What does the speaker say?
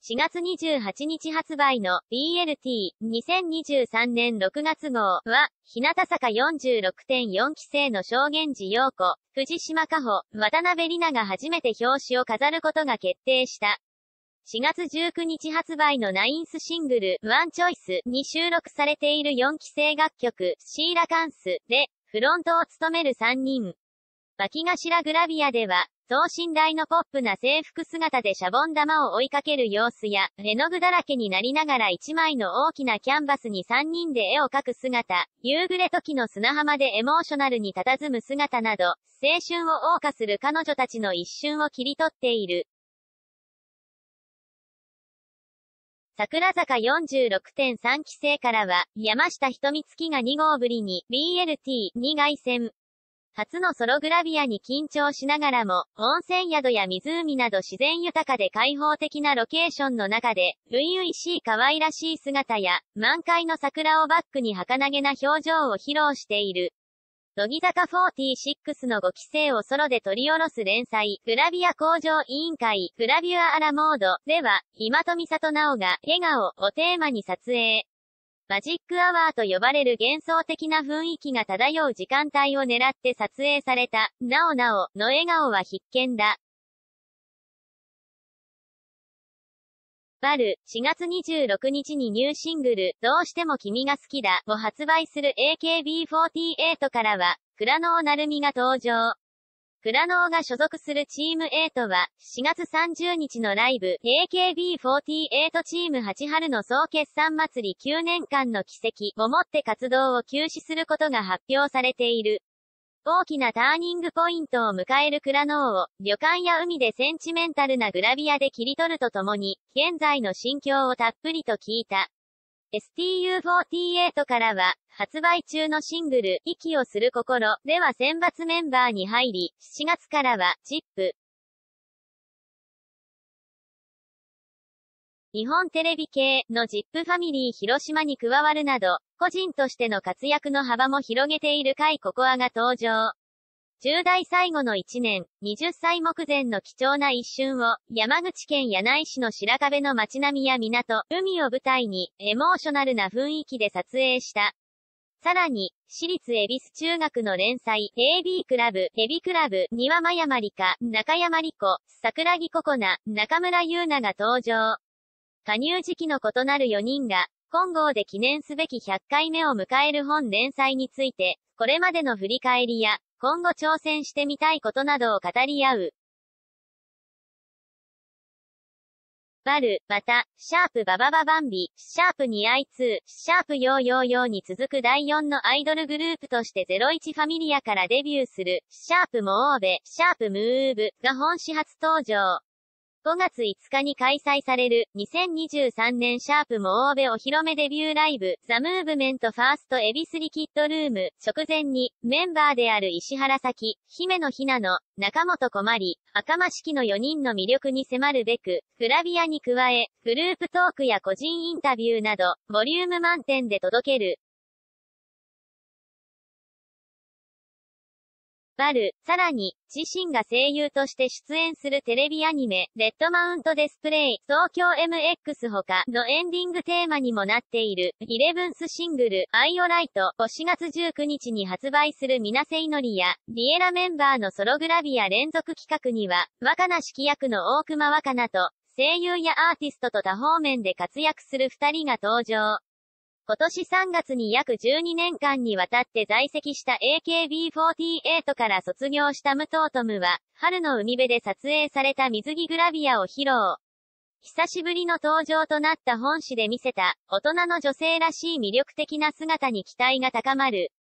4月28日発売の BLT2023 年6月号は、日向坂 46.4 期生の証言時陽子、藤島果歩、渡辺里奈が初めて表紙を飾ることが決定した。4月19日発売のナインスシングル、ワンチョイスに収録されている4期生楽曲、シーラカンスで、フロントを務める3人。脇頭グラビアでは、等身大のポップな制服姿でシャボン玉を追いかける様子や、絵の具だらけになりながら1枚の大きなキャンバスに3人で絵を描く姿、夕暮れ時の砂浜でエモーショナルに佇む姿など、青春を謳歌する彼女たちの一瞬を切り取っている。桜坂 46.3 期生からは、山下ひとみ月が2号ぶりに BLT に凱旋。初のソログラビアに緊張しながらも、温泉宿や湖など自然豊かで開放的なロケーションの中で、初々しい可愛らしい姿や、満開の桜をバックに儚げな表情を披露している。乃木坂46の5期生をソロで取り下ろす連載、グラビア向上委員会、グラビアアラモードでは、今戸美里奈緒が、笑顔をテーマに撮影。マジックアワーと呼ばれる幻想的な雰囲気が漂う時間帯を狙って撮影された、なおなおの笑顔は必見だ。4月26日にニューシングル、どうしても君が好きだを発売する AKB48 からは、倉能成美が登場。倉能が所属するチーム8は、4月30日のライブ、AKB48 チーム8春の総決算祭り9年間の奇跡をもって活動を休止することが発表されている。大きなターニングポイントを迎える倉能を、旅館や海でセンチメンタルなグラビアで切り取るとともに、現在の心境をたっぷりと聞いた。STU48 からは、発売中のシングル、息をする心では選抜メンバーに入り、7月からは、ZIP。日本テレビ系の ZIP ファミリー広島に加わるなど、個人としての活躍の幅も広げている甲斐ココアが登場。10代最後の1年、20歳目前の貴重な一瞬を、山口県柳井市の白壁の街並みや港、海を舞台に、エモーショナルな雰囲気で撮影した。さらに、私立恵比寿中学の連載、AB クラブ、エビクラブには真山里香、中山莉子、桜木ココナ、中村優奈が登場。加入時期の異なる4人が、今号で記念すべき100回目を迎える本連載について、これまでの振り返りや、今後挑戦してみたいことなどを語り合う。また、シャープババババンビ、シャープ2 i2、シャープヨーヨーヨーに続く第4のアイドルグループとして01ファミリアからデビューする、シャープモーベ、シャープムーブが本誌初登場。5月5日に開催される2023年シャープモーベお披露目デビューライブザ・ムーブメントファーストエビスリキッドルーム直前にメンバーである石原咲希、姫野ひなの、中本こまり、赤間四季の4人の魅力に迫るべく、グラビアに加え、グループトークや個人インタビューなど、ボリューム満点で届ける。さらに、自身が声優として出演するテレビアニメ、レッドマウントディスプレイ、東京 MX 他のエンディングテーマにもなっている、11thシングル、アイオライトを4月19日に発売する水瀬いのりや、リエラメンバーのソログラビア連続企画には、若菜式役の大熊若菜と、声優やアーティストと多方面で活躍する2人が登場。今年3月に約12年間にわたって在籍した AKB48 から卒業した武藤トムは、春の海辺で撮影された水着グラビアを披露。久しぶりの登場となった本誌で見せた、大人の女性らしい魅力的な姿に期待が高まる。